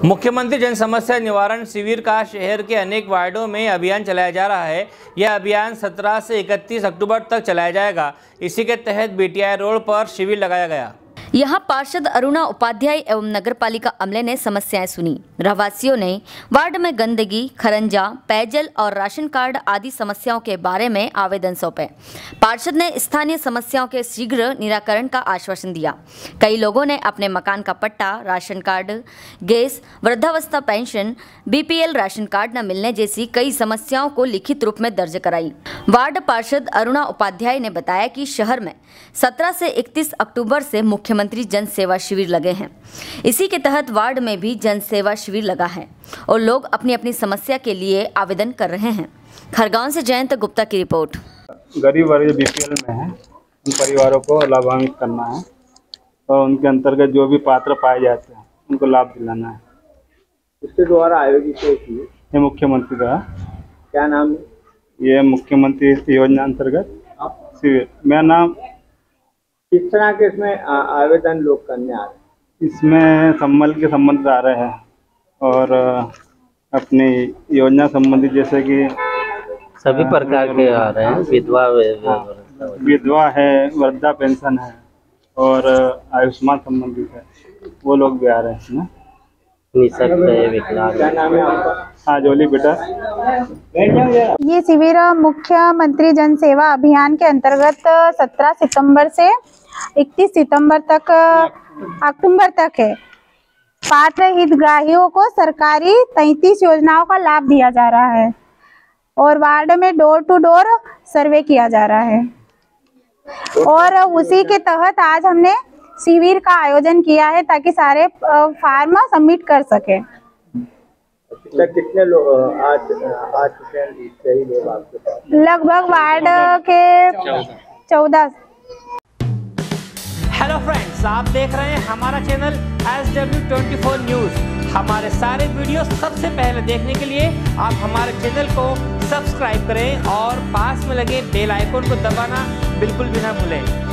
मुख्यमंत्री जन समस्या निवारण शिविर का शहर के अनेक वार्डों में अभियान चलाया जा रहा है। यह अभियान 17 से 31 अक्टूबर तक चलाया जाएगा। इसी के तहत बीटीआई रोड पर शिविर लगाया गया। यहाँ पार्षद अरुणा उपाध्याय एवं नगरपालिका अमले ने समस्याएं सुनी। रहवासियों ने वार्ड में गंदगी, खरंजा, पेयजल और राशन कार्ड आदि समस्याओं के बारे में आवेदन सौंपे। पार्षद ने स्थानीय समस्याओं के शीघ्र निराकरण का आश्वासन दिया। कई लोगों ने अपने मकान का पट्टा, राशन कार्ड, गैस, वृद्धावस्था पेंशन, बीपीएल राशन कार्ड न मिलने जैसी कई समस्याओं को लिखित रूप में दर्ज कराई। वार्ड पार्षद अरुणा उपाध्याय ने बताया कि शहर में 17 से 31 अक्टूबर से मुख्यमंत्री जन सेवा शिविर लगे हैं। इसी के तहत वार्ड में भी जन सेवा शिविर लगा है और लोग अपनी अपनी समस्या के लिए आवेदन कर रहे हैं। खरगांव से जयंत गुप्ता की रिपोर्ट। गरीब वर्ग बीपीएल में है, उन परिवारों को लाभान्वित करना है और उनके अंतर्गत जो भी पात्र पाए जाते हैं उनको लाभ दिलाना है। इसके द्वारा आयोजित ये मुख्यमंत्री का क्या नाम है? ये मुख्यमंत्री योजना अंतर्गत शिविर। मेरा नाम। किस तरह के इसमें आवेदन लोग करने आ रहे हैं? इसमें संबल के संबंधित आ रहे हैं और अपनी योजना संबंधित जैसे कि सभी प्रकार के आ रहे हैं। विधवा है, वृद्धा पेंशन है और आयुष्मान संबंधित है, वो लोग भी आ रहे हैं। क्या नाम है आपका? हाँ, जोली बेटा। ये शिविर मुख्यमंत्री जन सेवा अभियान के अंतर्गत 17 सितंबर से 31 सितंबर तक अक्टूबर तक है। पात्र हितग्राहियों को सरकारी 33 योजनाओं का लाभ दिया जा रहा है और वार्ड में डोर टू डोर सर्वे किया जा रहा है और उसी के तहत आज हमने शिविर का आयोजन किया है ताकि सारे फार्म सबमिट कर सके। कितने लोग आज सही लोग आपके पास? लगभग वार्ड के 14। हेलो फ्रेंड्स, आप देख रहे हैं हमारा चैनल SW24 न्यूज़। हमारे सारे वीडियो सबसे पहले देखने के लिए आप हमारे चैनल को सब्सक्राइब करें और पास में लगे बेल आइकन को दबाना बिल्कुल भी ना भूलें।